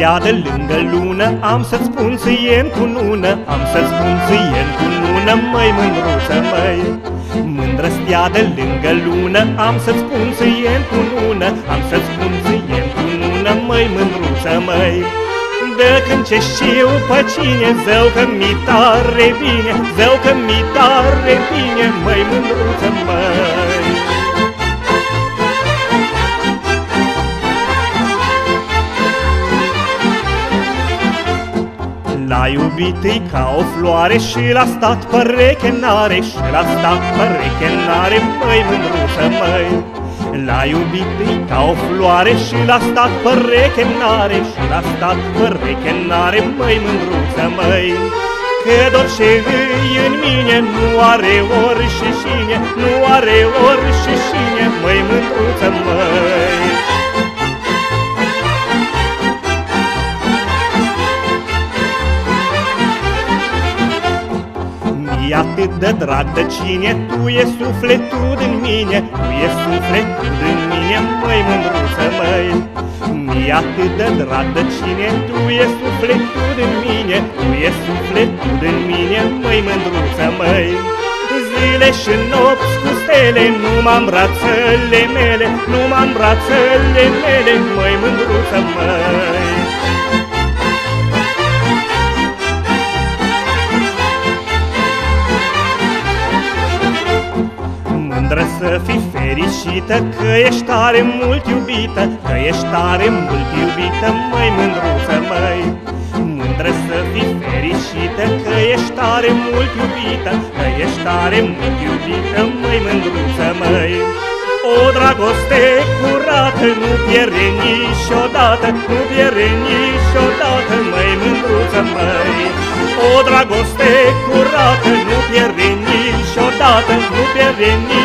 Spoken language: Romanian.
stea de lângă lună, am să-ți spun ție cu nună, am să-ți spun ție cu nună, măi mândruță, măi. Mândră stea de lângă lună, am să-ți spun ție cu nună, am să-ți spun ție cu nună, măi mândruță, măi. De când ce știu pe cine, zău că mi tare bine, zău că mi tare bine, măi mândruță, măi. L-a iubit-i ca o floare și l-a stat pe rechenare, și l-a stat pe rechenare, măi mândruță, măi. L-a iubit-i ca o floare și l-a stat pe rechenare, și l-a stat pe rechenare, măi mândruță, măi. Că doar ce îi în mine nu are ori și șine, nu are ori și șine, măi mândruță, măi. E atât de drag de cine, tu e sufletul din mine, tu e sufletul din mine, măi mândruță, măi. Mi-e atât de drag de cine, tu e sufletul din mine, tu e sufletul din mine, măi mândruță, măi. Zile și nopți cu stele, numai-n brațele mele, numai-n brațele mele, măi mândruță, măi. Mândră să fii fericită, că ești tare mult iubită, că ești tare mult iubită, măi mândruță, măi. Mândră să fii fericită, că ești tare mult iubită, că ești tare mult iubită, măi mândruță, măi. O dragoste curată nu pierde niciodată, nu pierde niciodată, măi mândruță, măi. O dragoste curată nu pierde niciodată, nu pierde niciodată.